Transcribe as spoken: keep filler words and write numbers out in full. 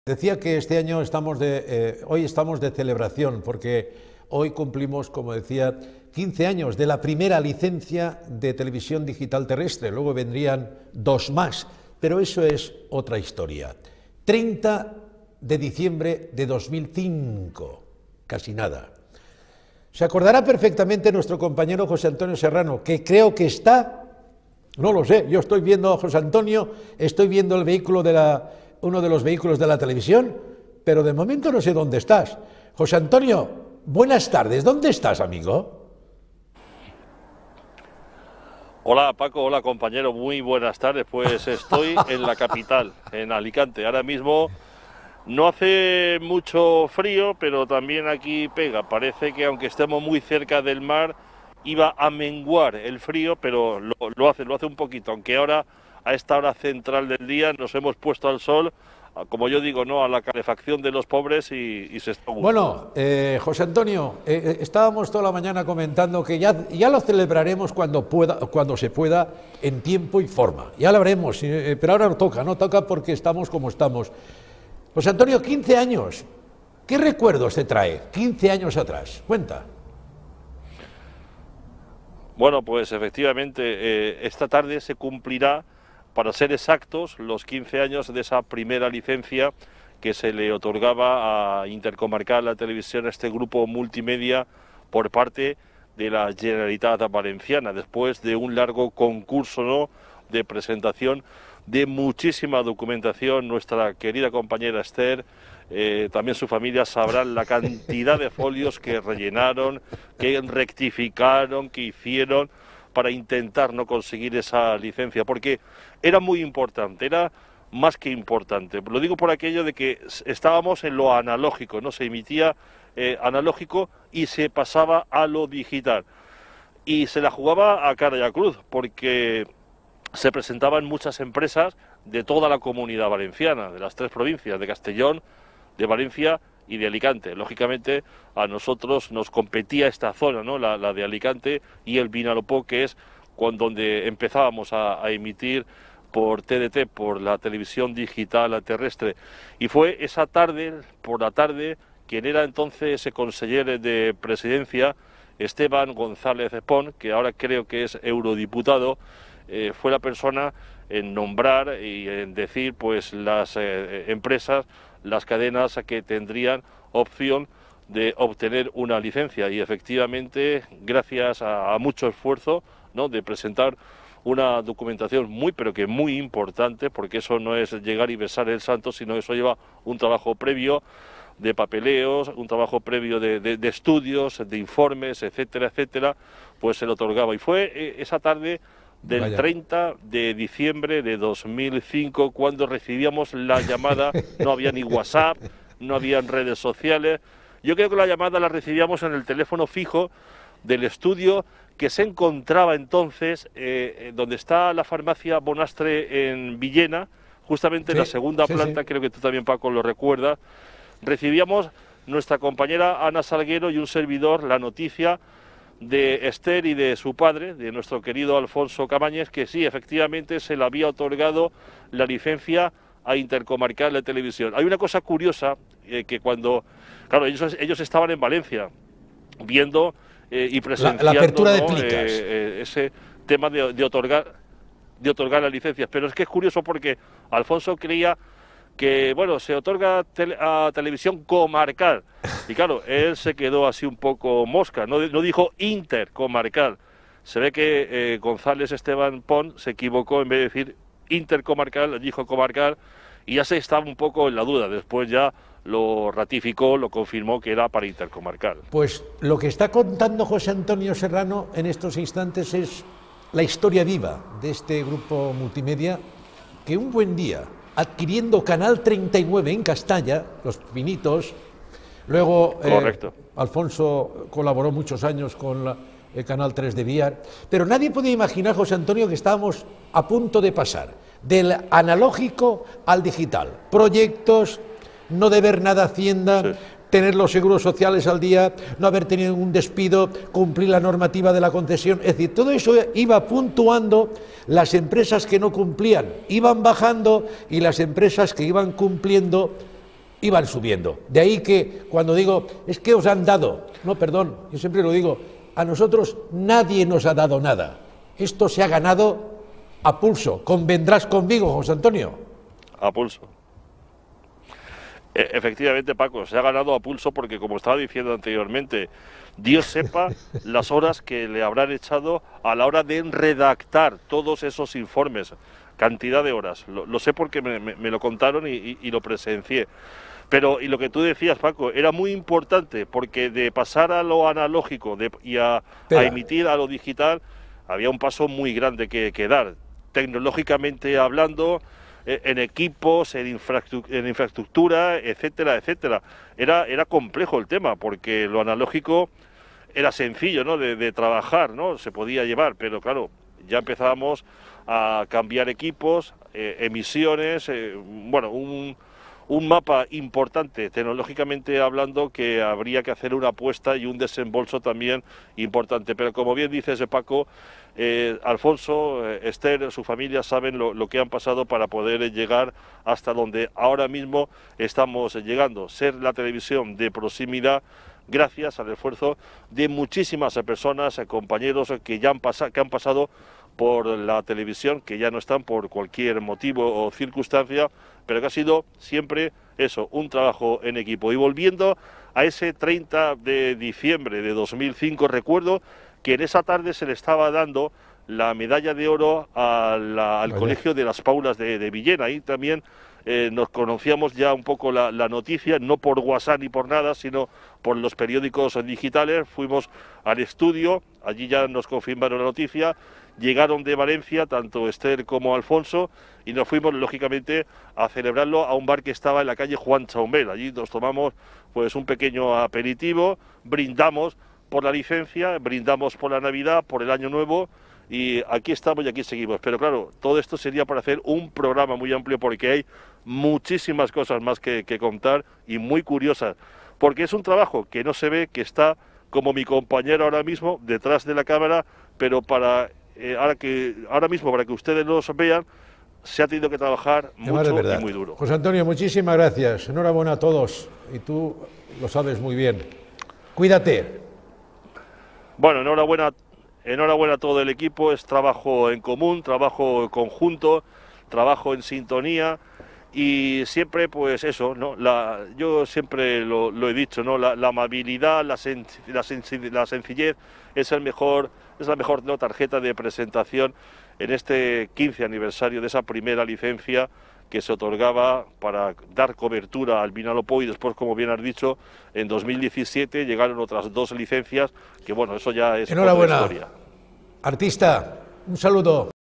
Decía que este año estamos de, eh, hoy estamos de celebración porque hoy cumplimos, como decía, quince años de la primera licencia de televisión digital terrestre. Luego vendrían dos más, pero eso es otra historia. treinta de diciembre de dos mil cinco, casi nada. Se acordará perfectamente nuestro compañero José Antonio Serrano, que creo que está, no lo sé, yo estoy viendo a José Antonio, estoy viendo el vehículo de la... uno de los vehículos de la televisión, pero de momento no sé dónde estás. José Antonio, buenas tardes, ¿dónde estás, amigo? Hola Paco, hola compañero, muy buenas tardes. Pues estoy en la capital, en Alicante. Ahora mismo no hace mucho frío, pero también aquí pega. Parece que aunque estemos muy cerca del mar, iba a menguar el frío, pero lo, lo hace, lo hace un poquito, aunque ahora a esta hora central del día nos hemos puesto al sol, como yo digo, no a la calefacción de los pobres y, y se está gustando. Bueno, eh, José Antonio, eh, estábamos toda la mañana comentando que ya, ya lo celebraremos cuando, pueda, cuando se pueda, en tiempo y forma. Ya lo haremos, eh, pero ahora no toca, no toca porque estamos como estamos. José Antonio, quince años, ¿qué recuerdos te trae quince años atrás? Cuenta. Bueno, pues efectivamente, eh, esta tarde se cumplirá, para ser exactos, los quince años de esa primera licencia que se le otorgaba a Intercomarcal La Televisión, a este grupo multimedia, por parte de la Generalitat Valenciana, después de un largo concurso, ¿no?, de presentación de muchísima documentación. Nuestra querida compañera Esther, eh, también su familia, sabrán la cantidad de folios que rellenaron, que rectificaron, que hicieron para intentar no conseguir esa licencia, porque era muy importante, era más que importante. Lo digo por aquello de que estábamos en lo analógico, no se emitía eh, analógico y se pasaba a lo digital. Y se la jugaba a cara y a cruz, porque se presentaban muchas empresas de toda la Comunidad Valenciana, de las tres provincias, de Castellón, de Valencia y de Alicante. Lógicamente a nosotros nos competía esta zona, ¿no?, la, la de Alicante y el Vinalopó, que es cuando, donde empezábamos a, a emitir por T D T, por la televisión digital terrestre. Y fue esa tarde, por la tarde, quien era entonces ese consejero de presidencia, Esteban González Pon, que ahora creo que es eurodiputado, eh, fue la persona en nombrar y en decir pues las eh, empresas, las cadenas que tendrían opción de obtener una licencia. Y efectivamente, gracias a, a mucho esfuerzo, ¿no?, de presentar una documentación muy, pero que muy importante, porque eso no es llegar y besar el santo, sino eso lleva un trabajo previo de papeleos, un trabajo previo de, de, de estudios, de informes, etcétera, etcétera, pues se lo otorgaba. Y fue eh, esa tarde del Vaya. treinta de diciembre de dos mil cinco, cuando recibíamos la llamada. No había ni WhatsApp, no habían redes sociales. Yo creo que la llamada la recibíamos en el teléfono fijo del estudio que se encontraba entonces eh, donde está la farmacia Bonastre en Villena, justamente sí, en la segunda sí, planta, sí. Creo que tú también, Paco, lo recuerdas. Recibíamos nuestra compañera Ana Salguero y un servidor la noticia de Esther y de su padre, de nuestro querido Alfonso Cabañes, que sí, efectivamente se le había otorgado la licencia a Intercomarcal de Televisión. Hay una cosa curiosa, eh, que cuando, claro, ellos, ellos estaban en Valencia viendo eh, y presenciando la, la apertura, ¿no?, de Plicas. Eh, eh, ese tema de, de otorgar de otorgar las licencias, pero es que es curioso porque Alfonso creía que, bueno, se otorga tele, a televisión comarcal, y claro, él se quedó así un poco mosca, no, no dijo intercomarcal. Se ve que eh, González Esteban Pon se equivocó, en vez de decir intercomarcal, dijo comarcal, y ya se estaba un poco en la duda. Después ya lo ratificó, lo confirmó que era para intercomarcal. Pues lo que está contando José Antonio Serrano en estos instantes es la historia viva de este grupo multimedia, que un buen día, adquiriendo Canal treinta y nueve en Castalla, Los Pinitos, luego eh, Alfonso colaboró muchos años con la, el Canal tres de Villar, pero nadie podía imaginar, José Antonio, que estábamos a punto de pasar del analógico al digital. Proyectos, no deber nada a Hacienda, sí. tener los seguros sociales al día, no haber tenido un despido, cumplir la normativa de la concesión, es decir, todo eso iba puntuando. Las empresas que no cumplían iban bajando y las empresas que iban cumpliendo iban subiendo. De ahí que cuando digo, es que os han dado, no, perdón, yo siempre lo digo, a nosotros nadie nos ha dado nada. Esto se ha ganado a pulso. ¿Convendrás conmigo, José Antonio? A pulso. E- efectivamente, Paco, se ha ganado a pulso porque, como estaba diciendo anteriormente, Dios sepa las horas que le habrán echado a la hora de redactar todos esos informes. Cantidad de horas. Lo, lo sé porque me, me, me lo contaron y, y, y lo presencié. Pero, y lo que tú decías, Paco, era muy importante porque de pasar a lo analógico de, y a, a emitir a lo digital, había un paso muy grande que, que dar. Tecnológicamente hablando, eh, en equipos, en, infraestructura, en infraestructura, etcétera, etcétera. Era, era complejo el tema porque lo analógico era sencillo, ¿no?, de, de trabajar, ¿no?, se podía llevar, pero claro, ya empezábamos a cambiar equipos, eh, emisiones, eh, bueno, un, un mapa importante tecnológicamente hablando que habría que hacer una apuesta y un desembolso también importante. Pero como bien dices, Paco, eh, Alfonso, eh, Esther, su familia saben lo, lo que han pasado para poder llegar hasta donde ahora mismo estamos llegando, ser la televisión de proximidad, gracias al esfuerzo de muchísimas personas, compañeros que ya han, pasa, que han pasado por la televisión, que ya no están por cualquier motivo o circunstancia, pero que ha sido siempre eso, un trabajo en equipo. Y volviendo a ese treinta de diciembre de dos mil cinco, recuerdo que en esa tarde se le estaba dando la medalla de oro a la, al Colegio de las Paulas de, de Villena. Ahí también eh, nos conocíamos ya un poco la, la noticia, no por WhatsApp ni por nada, sino por los periódicos digitales. Fuimos al estudio, allí ya nos confirmaron la noticia, llegaron de Valencia tanto Esther como Alfonso y nos fuimos lógicamente a celebrarlo a un bar que estaba en la calle Juan Chaumel. Allí nos tomamos pues un pequeño aperitivo, brindamos por la licencia, brindamos por la Navidad, por el Año Nuevo, y aquí estamos y aquí seguimos. Pero claro, todo esto sería para hacer un programa muy amplio porque hay muchísimas cosas más que, que contar y muy curiosas, porque es un trabajo que no se ve, que está como mi compañero ahora mismo detrás de la cámara, pero para eh, ahora que ahora mismo para que ustedes los vean se ha tenido que trabajar mucho y muy duro. José Antonio, muchísimas gracias, enhorabuena a todos y tú lo sabes muy bien. Cuídate. Bueno, enhorabuena, enhorabuena a todo el equipo, es trabajo en común, trabajo conjunto, trabajo en sintonía y siempre pues eso, ¿no? La, yo siempre lo, lo he dicho, ¿no? La, la amabilidad, la, sen, la, sen, la sencillez es, el mejor, es la mejor, ¿no?, tarjeta de presentación en este quince aniversario de esa primera licencia que se otorgaba para dar cobertura al Vinalopó y después, como bien has dicho, en dos mil diecisiete llegaron otras dos licencias, que bueno, eso ya es otra historia. Artista, un saludo.